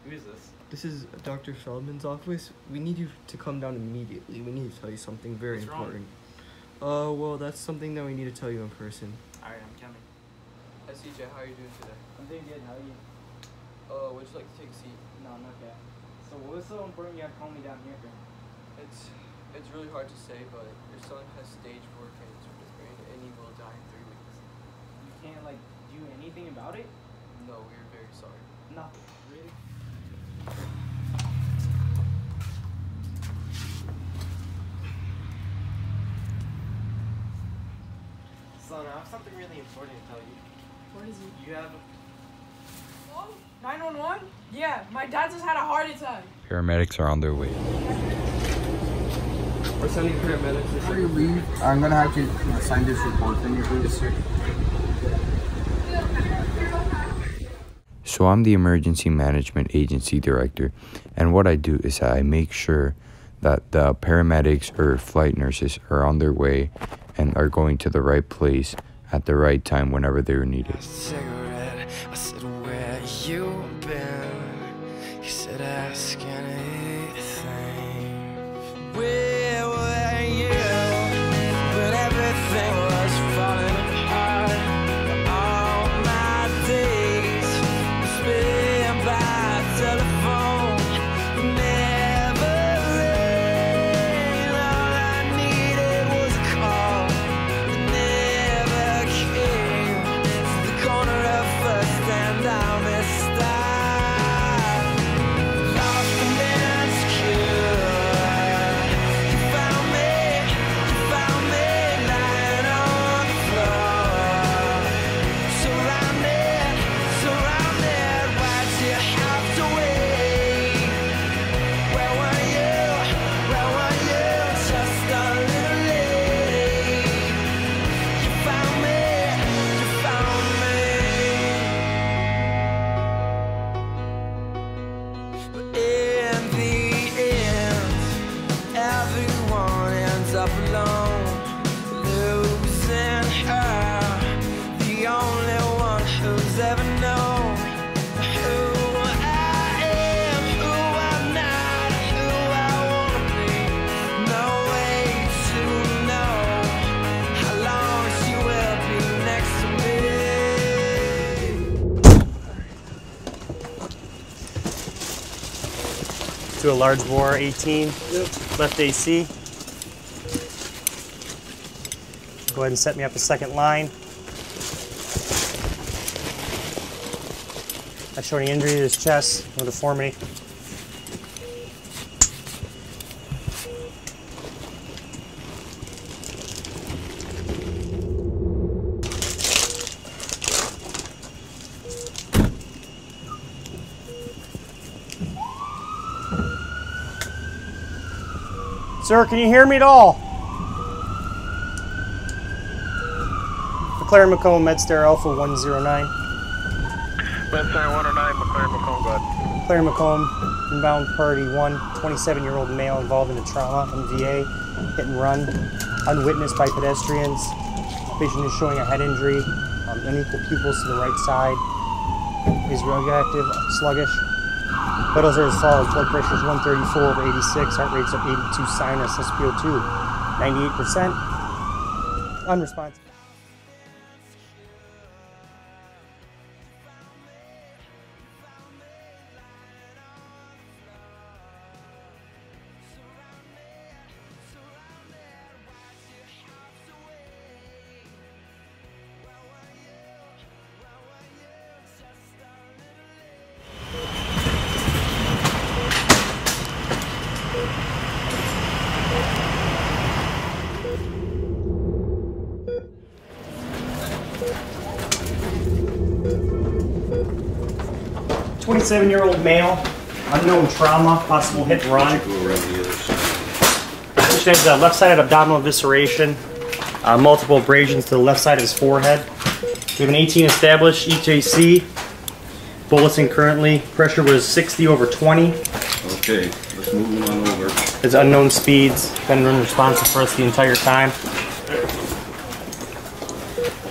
Who is this? This is Dr. Feldman's office. We need you to come down immediately. We need to tell you something very important. Well, that's something that we need to tell you in person. Alright, I'm coming. Hi, CJ. How are you doing today? I'm doing good. How are you? Would you like to take a seat? No, I'm okay. So what was so important you had to call me down here for? It's really hard to say, but your son has stage 4 cancer in his brain, and he will die in 3 weeks. You can't, like, do anything about it? No, we are very sorry. Nothing. Really? Son, I have something really important to tell you. What is it? You have... Oh, 911? Yeah, my dad just had a heart attack. Paramedics are on their way. We're sending paramedics. Before you leave, I'm gonna have you sign this report for me, please. So I'm the Emergency Management Agency Director, and what I do is I make sure that the paramedics or flight nurses are on their way and are going to the right place at the right time whenever they're needed. Cigarette. I said, where you been? He said, ask anything. Where were you when everything was falling apart? All my days spent by telephone. Never rain. All I needed was a call. Never came to the corner of First and I missed out. Lost and insecure. You found me lying on the floor. Surrounded, why'd you have to wait? Where were you, just a little late? You found me. But in the end, everyone ends up alone, losing her, the only one who's ever known who I am, who I'm not, who I wanna be. No way to know how long she will be next to me. To a large bore 18, left AC. Go ahead and set me up a second line. Not showing any injury to his chest, no deformity. Sir, can you hear me at all? McLaren Macomb, MedStar Alpha 109. MedStar 109, McLaren Macomb, go ahead. McLaren Macomb, inbound party 1, 27-year-old male involved in a trauma, MVA, hit and run, unwitnessed by pedestrians. Patient is showing a head injury, unequal pupils to the right side. Is reactive, sluggish. Vitals are as follows: blood pressure is 134/86, heart rate's up 82, sinus, SpO2 98%, unresponsive. Seven-year-old male, unknown trauma, possible hit and run. Patient has left-sided abdominal evisceration, multiple abrasions to the left side of his forehead. We have an 18 established, EJC. Bulletin currently, pressure was 60/20. Okay, let's move him on over. His unknown speeds, been unresponsive for us the entire time.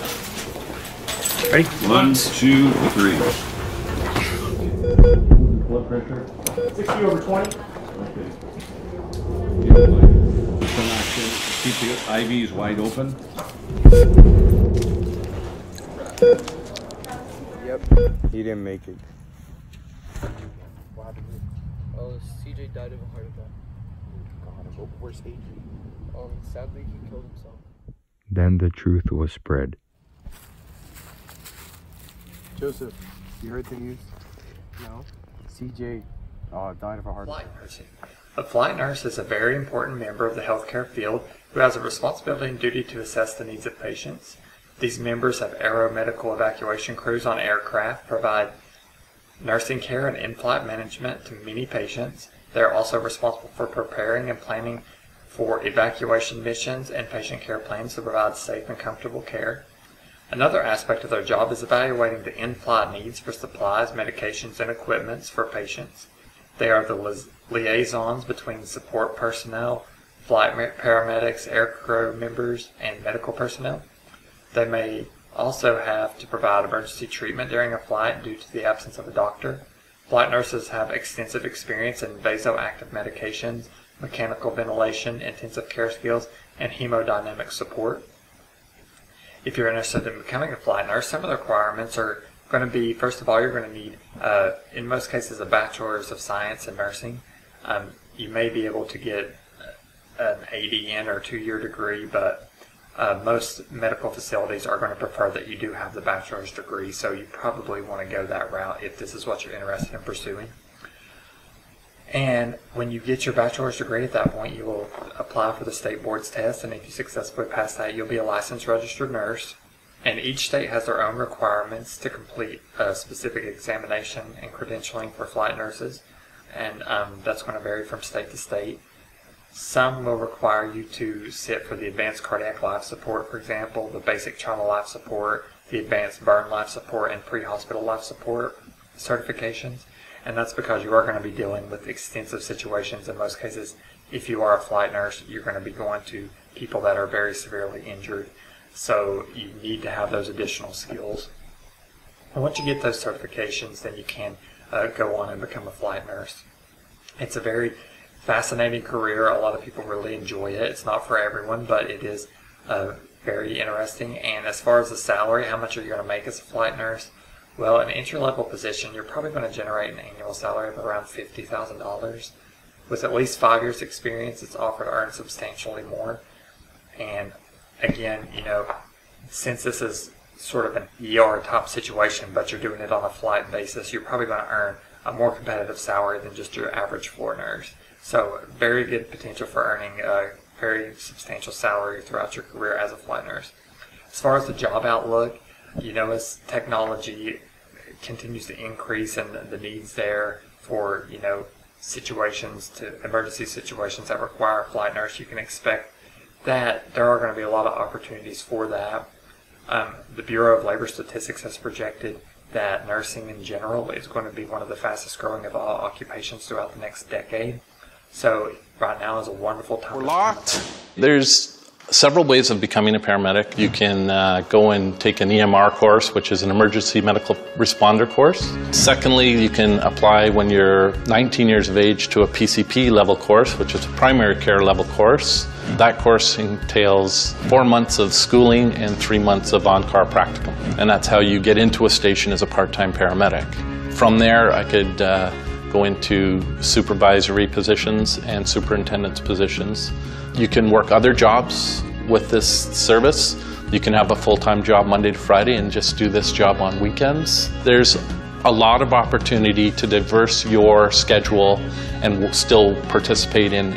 Ready? 1, 2, 3. blood pressure? 60/20. Okay. Some action. Keep the IVs wide open. Yep. He didn't make it. Oh, CJ died of a heart attack. God, where's Adrian? Sadly, he killed himself. Then the truth was spread. Joseph, you heard the news? No. CJ died of a heart attack. Flight nursing. A flight nurse is a very important member of the healthcare field who has a responsibility and duty to assess the needs of patients. These members have aeromedical evacuation crews on aircraft, provide nursing care and in-flight management to many patients. They are also responsible for preparing and planning for evacuation missions and patient care plans to provide safe and comfortable care. Another aspect of their job is evaluating the in-flight needs for supplies, medications, and equipment for patients. They are the liaisons between support personnel, flight paramedics, aircrew members, and medical personnel. They may also have to provide emergency treatment during a flight due to the absence of a doctor. Flight nurses have extensive experience in vasoactive medications, mechanical ventilation, intensive care skills, and hemodynamic support. If you're interested in becoming a flight nurse, some of the requirements are going to be, first of all, you're going to need, in most cases, a bachelor's of science in nursing. You may be able to get an ADN or 2-year degree, but most medical facilities are going to prefer that you do have the bachelor's degree, so you probably want to go that route if this is what you're interested in pursuing. And when you get your bachelor's degree, at that point you will apply for the state board's test, and if you successfully pass that, you'll be a licensed registered nurse. And each state has their own requirements to complete a specific examination and credentialing for flight nurses, and that's going to vary from state to state. Some will require you to sit for the advanced cardiac life support, for example, the basic trauma life support, the advanced burn life support, and pre-hospital life support certifications. And that's because you are going to be dealing with extensive situations. In most cases, if you are a flight nurse, you're going to be going to people that are very severely injured. So you need to have those additional skills. And once you get those certifications, then you can go on and become a flight nurse. It's a very fascinating career. A lot of people really enjoy it. It's not for everyone, but it is very interesting. And as far as the salary, how much are you going to make as a flight nurse? Well, an entry-level position, you're probably going to generate an annual salary of around $50,000. With at least 5 years experience, it's offered to earn substantially more. And again, you know, since this is sort of an ER type situation, but you're doing it on a flight basis, you're probably going to earn a more competitive salary than just your average floor nurse. So very good potential for earning a very substantial salary throughout your career as a flight nurse. As far as the job outlook, you know, as technology continues to increase and the needs there for, you know, situations, to emergency situations that require a flight nurse, you can expect that there are going to be a lot of opportunities for that. The Bureau of Labor Statistics has projected that nursing in general is going to be one of the fastest growing of all occupations throughout the next decade. So right now is a wonderful time. We're locked. There's several ways of becoming a paramedic. You can go and take an EMR course, which is an emergency medical responder course. Secondly, you can apply when you're 19 years of age to a PCP level course, which is a primary care level course. That course entails 4 months of schooling and 3 months of on-car practicum. And that's how you get into a station as a part-time paramedic. From there, I could go into supervisory positions and superintendent's positions. You can work other jobs with this service. You can have a full-time job Monday to Friday and just do this job on weekends. There's a lot of opportunity to diverse your schedule and still participate in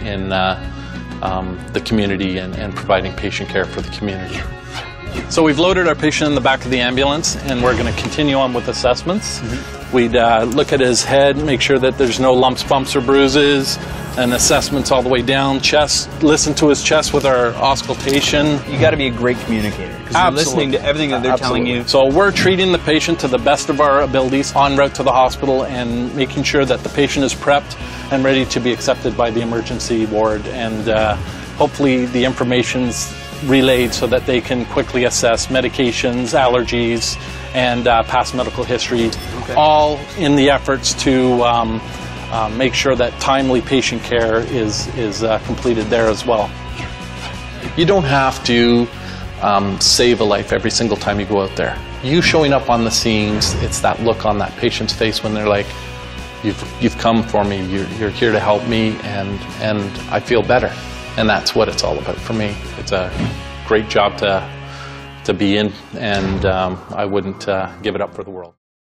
the community and providing patient care for the community. So we've loaded our patient in the back of the ambulance, and we're going to continue on with assessments. We'd look at his head, make sure that there's no lumps, bumps, or bruises, and assessments all the way down, chest, listen to his chest with our auscultation. You got to be a great communicator, because you're listening to everything that they're telling you. So we're treating the patient to the best of our abilities en route to the hospital and making sure that the patient is prepped and ready to be accepted by the emergency ward. And hopefully the information's relayed so that they can quickly assess medications, allergies, and past medical history, all in the efforts to make sure that timely patient care is completed there as well. You don't have to save a life every single time you go out there. You showing up on the scenes, it's that look on that patient's face when they're like, you've come for me, you're here to help me, and I feel better. And that's what it's all about for me. It's a great job to be in, and I wouldn't give it up for the world.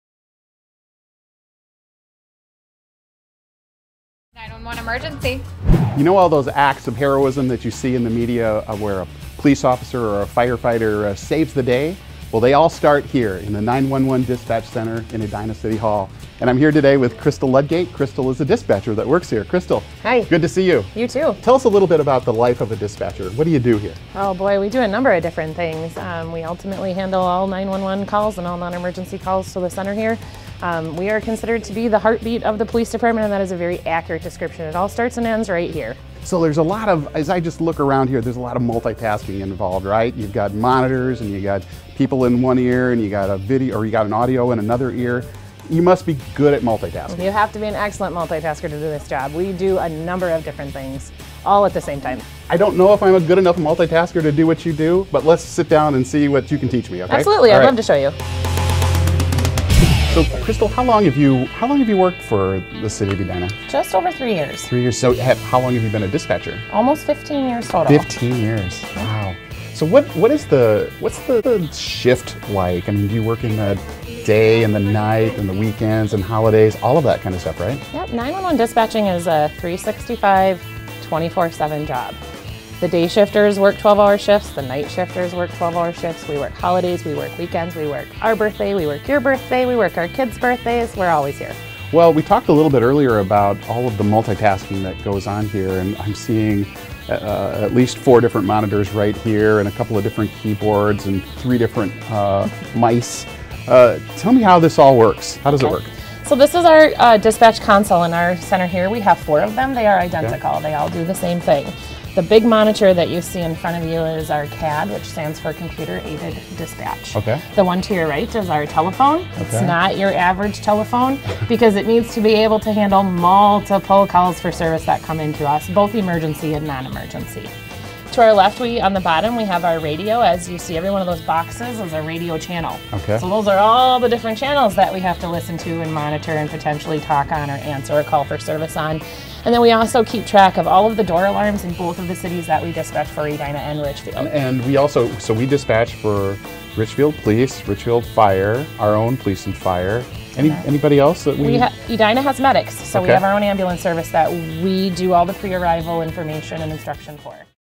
911 emergency. You know all those acts of heroism that you see in the media where a police officer or a firefighter saves the day? Well, they all start here in the 911 Dispatch Center in Edina City Hall. And I'm here today with Crystal Ludgate. Crystal is a dispatcher that works here. Crystal. Hi. Good to see you. You too. Tell us a little bit about the life of a dispatcher. What do you do here? Oh boy, we do a number of different things. We ultimately handle all 911 calls and all non-emergency calls to the center here. We are considered to be the heartbeat of the police department, and that is a very accurate description. It all starts and ends right here. So there's a lot of, as I just look around here, there's a lot of multitasking involved, right? You've got monitors and you got people in one ear and you got a video, or you got an audio in another ear. You must be good at multitasking. You have to be an excellent multitasker to do this job. We do a number of different things, all at the same time. I don't know if I'm a good enough multitasker to do what you do, but let's sit down and see what you can teach me, okay? Absolutely, I'd love to show you. So, Crystal, how long have you worked for the city of Edina? Just over 3 years. 3 years. So, how long have you been a dispatcher? Almost 15 years total. 15 years. Wow. So, what's the shift like? I mean, do you work in the day and the night and the weekends and holidays, all of that kind of stuff, right? Yep. 911 dispatching is a 365, 24/7 job. The day shifters work 12-hour shifts, the night shifters work 12-hour shifts, we work holidays, we work weekends, we work our birthday, we work your birthday, we work our kids' birthdays, we're always here. Well, we talked a little bit earlier about all of the multitasking that goes on here, and I'm seeing at least 4 different monitors right here and a couple of different keyboards and 3 different mice. Tell me how this all works. How does it work? So this is our dispatch console in our center here. We have 4 of them. They are identical. Okay. They all do the same thing. The big monitor that you see in front of you is our CAD, which stands for Computer Aided Dispatch. Okay. The one to your right is our telephone. Okay. It's not your average telephone because it needs to be able to handle multiple calls for service that come into us, both emergency and non-emergency. To our left, on the bottom, we have our radio. As you see, every one of those boxes is a radio channel. Okay. So those are all the different channels that we have to listen to and monitor and potentially talk on or answer a call for service on. And then we also keep track of all of the door alarms in both of the cities that we dispatch for, Edina and Richfield. And we also, so we dispatch for Richfield Police, Richfield Fire, our own police and fire. Anybody else that we... Edina has medics, so okay. We have our own ambulance service that we do all the pre-arrival information and instruction for.